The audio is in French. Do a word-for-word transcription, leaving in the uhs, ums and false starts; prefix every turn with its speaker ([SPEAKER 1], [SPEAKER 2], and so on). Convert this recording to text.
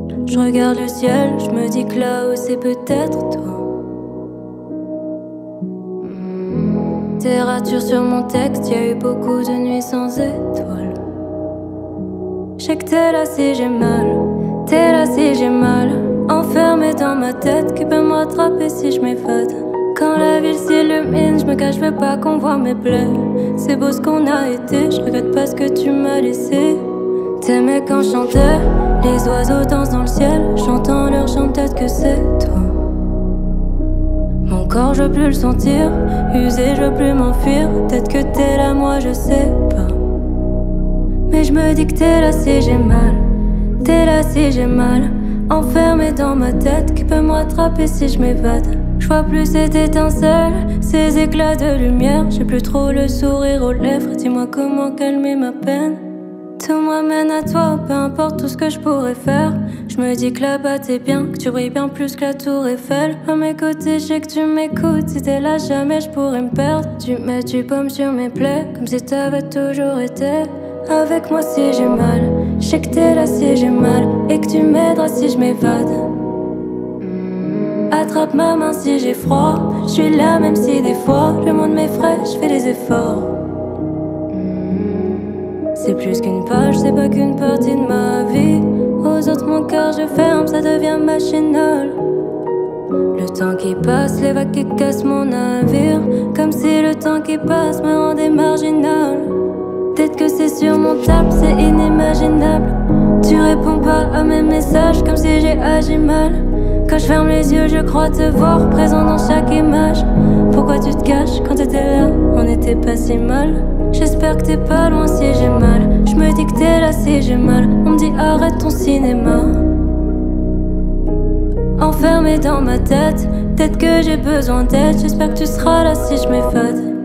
[SPEAKER 1] Je regarde le ciel, je me dis que là-haut c'est peut-être toi. Tes ratures sur mon texte, y'a eu beaucoup de nuits sans étoiles. J'sais que t'es là si j'ai mal, t'es là si j'ai mal. Enfermé dans ma tête, qui peut me rattraper si je m'évade. Quand la ville s'illumine, je me cache, je veux pas qu'on voit mes plaies. C'est beau ce qu'on a été, je regrette pas ce que tu m'as laissé. T'aimais quand je chantais, les oiseaux dansent dans le ciel. J'entends leur chant, peut-être que c'est toi. Mon corps, je veux plus le sentir, usé, je veux plus m'enfuir. Peut-être que t'es là, moi je sais pas. Mais je me dis que t'es là si j'ai mal, t'es là si j'ai mal. Enfermé dans ma tête, qui peut me rattraper si je m'évade. Je vois plus cette étincelle, ces éclats de lumière. J'ai plus trop le sourire aux lèvres, dis-moi comment calmer ma peine. Tout m'amène à toi, peu importe tout ce que je pourrais faire. Je me dis que là-bas t'es bien, que tu brilles bien plus que la tour Eiffel. À mes côtés, je sais que tu m'écoutes, si t'es là jamais je pourrais me perdre. Tu mets du baume sur mes plaies, comme si t'avais toujours été avec moi si j'ai mal. Je sais que t'es là si j'ai mal, et que tu m'aideras si je m'évade. Attrape ma main si j'ai froid, je suis là même si des fois le monde m'effraie, je fais des efforts. C'est plus qu'une page, c'est pas qu'une partie de ma vie. Aux autres mon cœur je ferme, ça devient machinal. Le temps qui passe, les vagues qui cassent mon navire. Comme si le temps qui passe me rendait marginal. Peut-être que c'est sur mon table, c'est inimaginable. Tu réponds pas à mes messages, comme si j'ai agi mal. Quand je ferme les yeux, je crois te voir présent dans chaque image. Pourquoi tu te caches quand t'étais là, on n'était pas si mal. J'espère que t'es pas loin si j'ai mal. Je me dis que t'es là si j'ai mal. On me dit arrête ton cinéma. Enfermé dans ma tête, peut-être que j'ai besoin d'aide. J'espère que tu seras là si je m'évade.